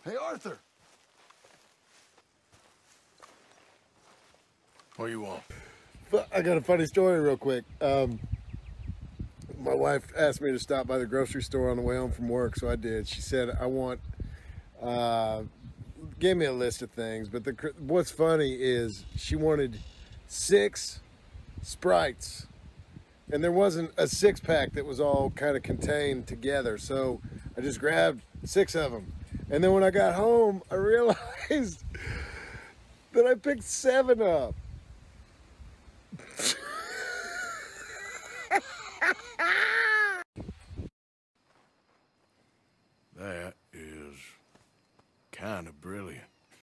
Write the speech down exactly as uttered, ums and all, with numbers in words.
Hey, Arthur. What do you want? I got a funny story real quick. Um, my wife asked me to stop by the grocery store on the way home from work, so I did. She said, I want, uh, gave me a list of things, but the what's funny is she wanted six Sprites, and there wasn't a six pack that was all kind of contained together, so I just grabbed six of them. And then when I got home, I realized that I picked seven up. That is kind of brilliant.